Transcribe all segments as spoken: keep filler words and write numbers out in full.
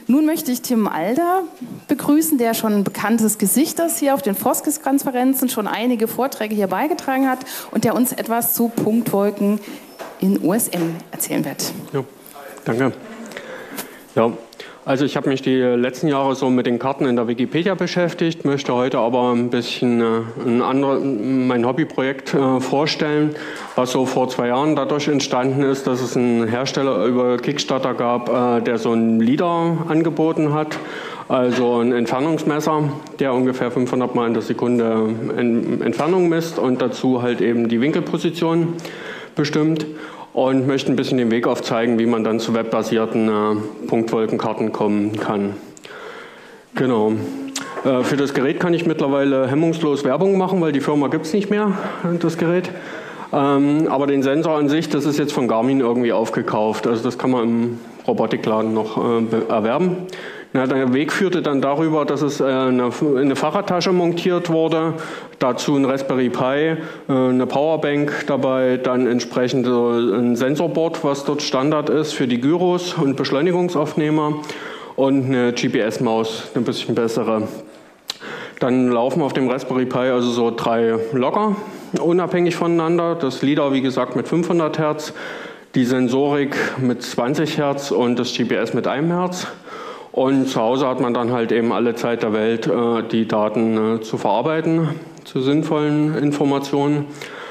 Nun möchte ich Tim Alder begrüßen, der schon ein bekanntes Gesicht ist hier auf den Foskis-Konferenzen, schon einige Vorträge hier beigetragen hat und der uns etwas zu Punktwolken in O S M erzählen wird. Ja, danke. Ja, also ich habe mich die letzten Jahre so mit den Karten in der Wikipedia beschäftigt, möchte heute aber ein bisschen äh, ein andere, mein Hobbyprojekt äh, vorstellen, was so vor zwei Jahren dadurch entstanden ist, dass es einen Hersteller über Kickstarter gab, äh, der so einen LiDAR angeboten hat, also ein Entfernungsmesser, der ungefähr fünfhundert Mal in der Sekunde Entfernung misst und dazu halt eben die Winkelposition bestimmt. Und möchte ein bisschen den Weg aufzeigen, wie man dann zu webbasierten äh, Punktwolkenkarten kommen kann. Genau. Äh, für das Gerät kann ich mittlerweile hemmungslos Werbung machen, weil die Firma gibt es nicht mehr, das Gerät. Ähm, aber den Sensor an sich, das ist jetzt von Garmin irgendwie aufgekauft. Also das kann man im Robotikladen noch äh, erwerben. Ja, der Weg führte dann darüber, dass es äh, eine, eine Fahrradtasche montiert wurde, dazu ein Raspberry Pi, äh, eine Powerbank dabei, dann entsprechend so ein Sensorboard, was dort Standard ist für die Gyros und Beschleunigungsaufnehmer und eine G P S-Maus, eine bisschen bessere. Dann laufen auf dem Raspberry Pi also so drei Logger, unabhängig voneinander. Das LiDAR, wie gesagt, mit fünfhundert Hertz, die Sensorik mit zwanzig Hertz und das G P S mit einem Hertz. Und zu Hause hat man dann halt eben alle Zeit der Welt, die Daten zu verarbeiten, zu sinnvollen Informationen.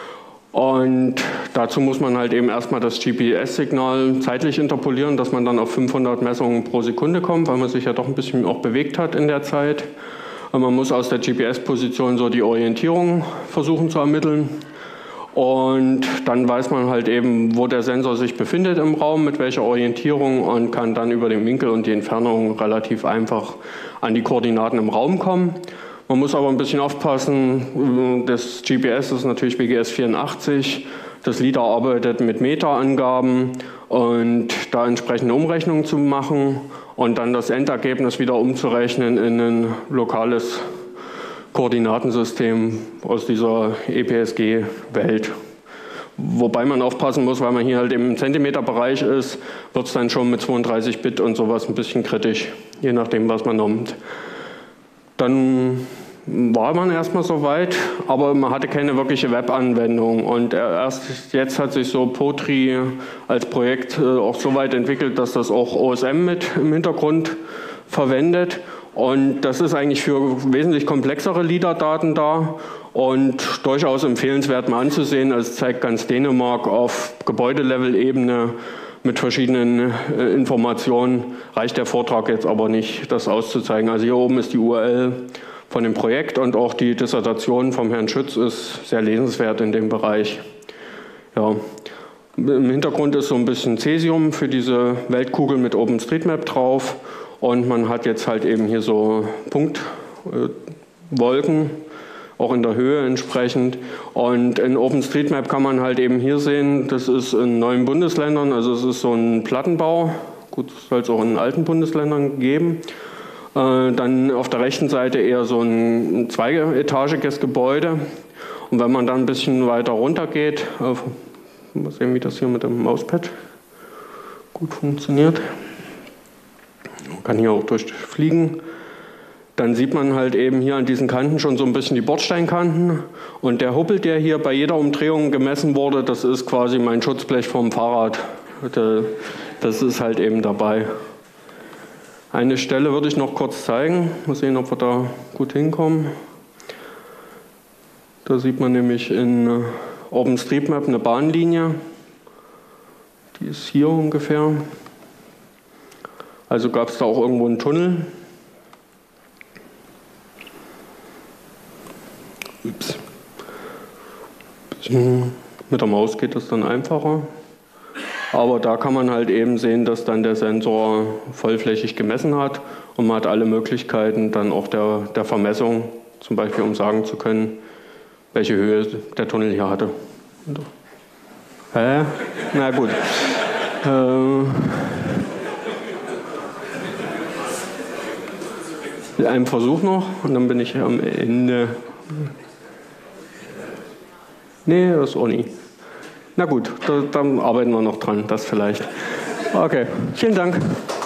Und dazu muss man halt eben erstmal das G P S-Signal zeitlich interpolieren, dass man dann auf fünfhundert Messungen pro Sekunde kommt, weil man sich ja doch ein bisschen auch bewegt hat in der Zeit. Und man muss aus der G P S-Position so die Orientierung versuchen zu ermitteln. Und dann weiß man halt eben, wo der Sensor sich befindet im Raum, mit welcher Orientierung und kann dann über den Winkel und die Entfernung relativ einfach an die Koordinaten im Raum kommen. Man muss aber ein bisschen aufpassen, das G P S ist natürlich W G S vierundachtzig, das LiDAR arbeitet mit Meta-Angaben und da entsprechende Umrechnungen zu machen und dann das Endergebnis wieder umzurechnen in ein lokales Koordinatensystem aus dieser E P S G-Welt. Wobei man aufpassen muss, weil man hier halt im Zentimeterbereich ist, wird es dann schon mit zweiunddreißig Bit und sowas ein bisschen kritisch, je nachdem, was man nimmt. Dann war man erstmal so weit, aber man hatte keine wirkliche Webanwendung. Und erst jetzt hat sich so Potri als Projekt auch so weit entwickelt, dass das auch O S M mit im Hintergrund verwendet. Und das ist eigentlich für wesentlich komplexere LiDAR-Daten da und durchaus empfehlenswert mal anzusehen. Also es zeigt ganz Dänemark auf Gebäudelevel-Ebene mit verschiedenen äh, Informationen. Reicht der Vortrag jetzt aber nicht, das auszuzeigen. Also hier oben ist die U R L von dem Projekt und auch die Dissertation vom Herrn Schütz ist sehr lesenswert in dem Bereich. Ja. Im Hintergrund ist so ein bisschen Cäsium für diese Weltkugel mit OpenStreetMap drauf. Und man hat jetzt halt eben hier so Punktwolken, auch in der Höhe entsprechend. Und in OpenStreetMap kann man halt eben hier sehen, das ist in neuen Bundesländern, also es ist so ein Plattenbau, gut, das soll es auch in alten Bundesländern geben. Äh, dann auf der rechten Seite eher so ein zweietagiges Gebäude. Und wenn man dann ein bisschen weiter runter geht, äh, mal sehen, wie das hier mit dem Mauspad gut funktioniert. Man kann hier auch durchfliegen. Dann sieht man halt eben hier an diesen Kanten schon so ein bisschen die Bordsteinkanten. Und der Hubbel, der hier bei jeder Umdrehung gemessen wurde, das ist quasi mein Schutzblech vom Fahrrad. Das ist halt eben dabei. Eine Stelle würde ich noch kurz zeigen. Mal sehen, ob wir da gut hinkommen. Da sieht man nämlich in OpenStreetMap eine Bahnlinie. Die ist hier ungefähr. Also gab es da auch irgendwo einen Tunnel. Ups. Mit der Maus geht das dann einfacher. Aber da kann man halt eben sehen, dass dann der Sensor vollflächig gemessen hat und man hat alle Möglichkeiten dann auch der, der Vermessung, zum Beispiel um sagen zu können, welche Höhe der Tunnel hier hatte. Hä? Na gut. Äh, Einen Versuch noch und dann bin ich am Ende. Nee, das ist auch nie. Na gut, da, dann arbeiten wir noch dran, das vielleicht. Okay, vielen Dank.